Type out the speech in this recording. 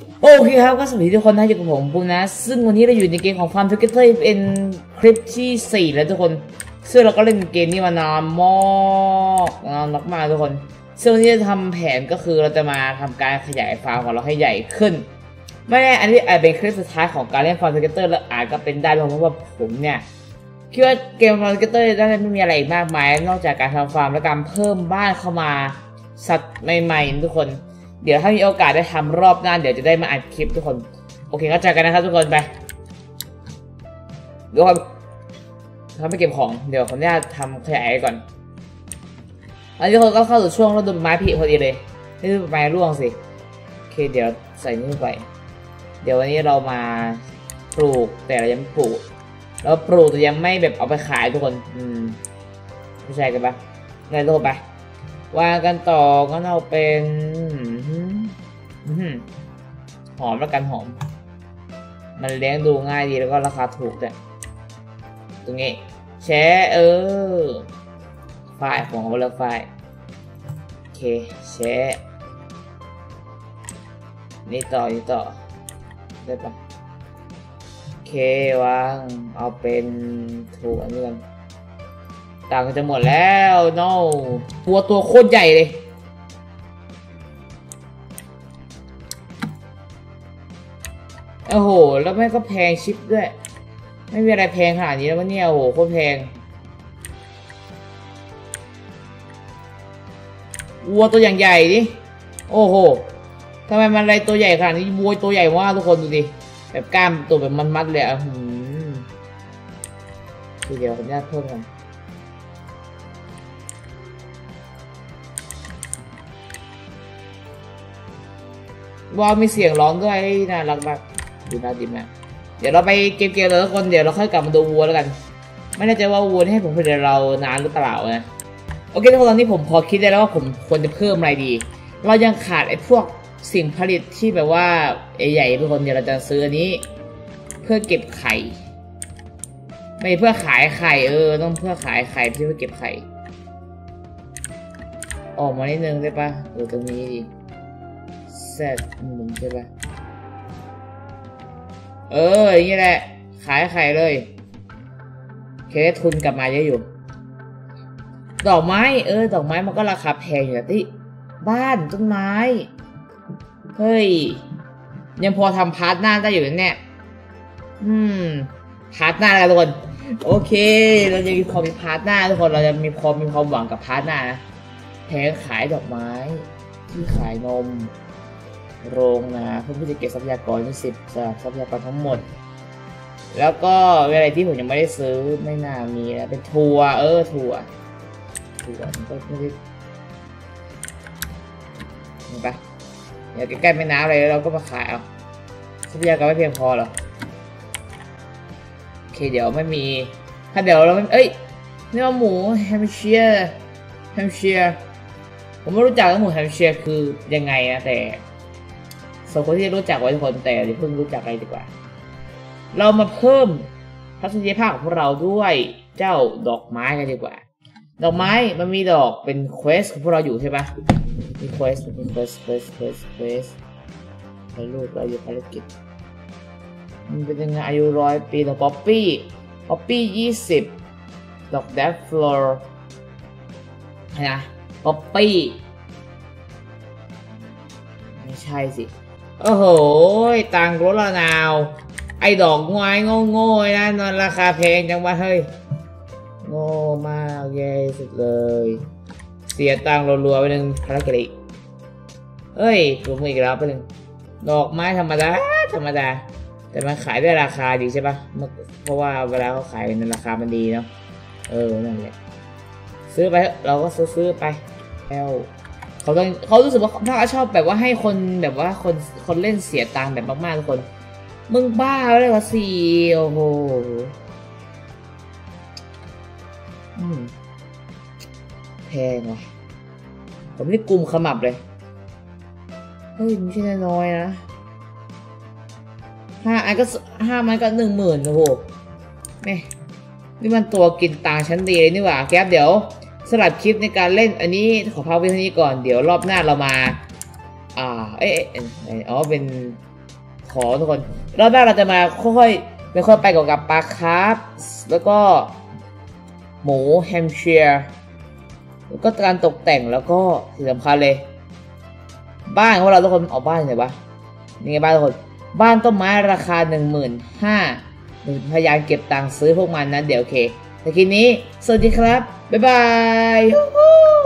โอเคครับก็สวัสดีทุกคนนะอยู่กับผมปูนะซึ่งวันนี้เราอยู่ในเกมของ Farm Together เป็นคลิปที่4แล้วทุกคนซึ่งเราก็เล่นเกมนี้มานานมากทุกคนซึ่งวันนี้จะทำแผนก็คือเราจะมาทำการขยายฟาร์มของเราให้ใหญ่ขึ้นไม่แน่อันนี้อาจเป็นคลิปสุดท้ายของการเล่น Farm Together แล้วอาจก็เป็นได้เพราะว่าผมเนี่ยคิดว่าเกม Farm Together ได้ไม่มีอะไรอีกมากมายนอกจากการทำฟาร์มและการเพิ่มบ้านเข้ามาสัตว์ใหม่ๆทุกคนเดี๋ยวถ้ามีโอกาสได้ทำรอบหน้าเดี๋ยวจะได้มาอัดคลิปทุกคนโอเคก็เจอกันนะครับทุกคนไปเดี๋ยวทำไปเก็บของเดี๋ยวผมจะทำขยายก่อนอันนี้ทุกคนก็เข้าสู่ช่วงฤดูใบไม้ผลิพอดีเลยฤดูใบไม้ร่วงสิโอเคเดี๋ยวใส่นี่ไปเดี๋ยววันนี้เรามาปลูกแต่เรายังไม่ปลูกเราปลูกแต่ยังไม่แบบเอาไปขายทุกคนไม่ใช่กันปะไงทุกคนไปวางกันต่อก็เอาเป็นหอมแล้วกันหอมมันเลี้ยงดูง่ายดีแล้วก็ราคาถูกด้วยตรงนี้แชร์ฝ้ายผมเอาเลือกฝ้ายโอเคแชร์นี่ต่อได้ปะโอเควางเอาเป็นถูกอันนี้กันต่างกันจะหมดแล้วโน่ตัวโคตรใหญ่เลยโอ้โหแล้วแม่ก็แพงชิปด้วยไม่มีอะไรแพงขนาดนี้แล้ววะเนี่ยโอ้โหโคตรแพงวัวตัวอย่างใหญ่ดิโอ้โหทำไมมันอะไรตัวใหญ่ขนาดนี้วัวตัวใหญ่มากทุกคนดูดิแบบกล้ามตัวแบบมัดเลยอ่ะทีเดียวผมจะเพิ่มกันว้าวมีเสียงร้องด้วยน่ารักมากดูน่าดีมากเดี๋ยวเราไปเกมเลยทุกคนเดี๋ยวเราค่อยกลับมาดูวัวแล้วกันไม่แน่ใจว่าวัวให้ผมผลิตเรานานหรือเปล่านะโอเคทุกคนตอนนี้ผมพอคิดได้แล้วว่าผมควรจะเพิ่มอะไรดีเรายังขาดไอ้พวกสิ่งผลิตที่แบบว่าใหญ่ทุกคนเดี๋ยวเราจะซื้ออันนี้เพื่อเก็บไข่ไม่เพื่อขายไข่ต้องเพื่อขายไข่เพื่อเก็บไข่ออกมานิดนึงได้ปะตรงนี้ดิเซตมุมใช่ปะอย่างนี้แหละขายไข่เลยเคสทุนกลับมาเยอะอยู่ดอกไม้ดอกไม้มันก็ราคาแพงอยู่นะที่บ้านต้นไม้เฮ้ยยังพอทำพาร์ทหน้าได้อยู่เนี่ยพาร์ทหน้าแล้วทุกคนโอเคเราจะมีพอมีพาร์ทหน้าทุกคนเราจะมีความหวังกับพาร์ทหน้านะแพงขายดอกไม้ที่ขายนมโรงนะเพื่อที่จะเก็บทรัพยากรที่10จากทรัพยากรทั้งหมดแล้วก็อะไรที่ผมยังไม่ได้ซื้อไม่น่ามีนะเป็นถั่วถั่วมันก็ไม่ได้เห็นปะเดี๋ยวใกล้ๆแม่น้ำอะไรเราก็มาขายเอาทรัพยากรไม่เพียงพอหรอโอเคเดี๋ยวไม่มีถ้าเดี๋ยวเราไม่นี่ว่าหมูแฮมเชียร์ผมไม่รู้จักว่าหมูแฮมเชียร์คือยังไงนะแต่ส่วนคนที่รู้จักไว้ทุกคนแต่เดี๋ยวเพิ่งรู้จักอะไรดีกว่าเรามาเพิ่มทัศนียภาพของพวกเราด้วยเจ้าดอกไม้กันดีกว่าดอกไม้มันมีดอกเป็นเควสของพวกเราอยู่ใช่ปะมีเควสให้ลูกเราอยู่ภารกิจมันเป็นยังไงอายุ100 ปีดอกป๊อปปี้20ดอกแดฟฟลอร์นะป๊อปปี้ไม่ใช่สิโอ้โหตังค์รถละนาวไอ้ดอกงวยโง่นะนอนราคาแพงจังวะเฮ้ยโง่มากเย้สุดเลยเสียตังค์รัวๆไปหนึ่งภารกิจอีกตัวมืออีกแล้วไปหนึ่งดอกไม้ธรรมดาแต่มันขายได้ราคาดีใช่ปะเพราะว่าเวลาเขาขายในราคามันดีเนาะนั่นแหละซื้อไปเราก็ซื้อไปแล้วเขารู้สึกว่าเขาชอบแบบว่าให้คนแบบว่าคนเล่นเสียตังค์แบบมากๆทุกคนมึงบ้าเลยวะสิโอ้โหแพงว่ะผมนี่กุมขมับเลยไม่ใช่น้อยนะ5 อันก็10,000โอ้โหนี่มันตัวกินตังค์ชั้นดีเลยนี่หว่าแก๊ปเดี๋ยวสลับคลิปในการเล่นอันนี้ขอพักไว้เท่านี้ก่อนเดี๋ยวรอบหน้าเรามาเป็นของทุกคนรอบหน้าเราจะมาค่อยๆไม่ค่อยไปกับปลาคาร์ฟแล้วก็หมูแฮมเชียร์แล้วก็การตกแต่งแล้วก็ที่สำคัญเลยบ้านของเราทุกคนออกบ้านไหนวะนี่ไงบ้านทุกคนบ้านต้นไม้ราคา 15,000พยายามเก็บตังค์ซื้อพวกมันนะเดี๋ยวโอเคแต่ทีนี้สวัสดีครับบ๊ายบาย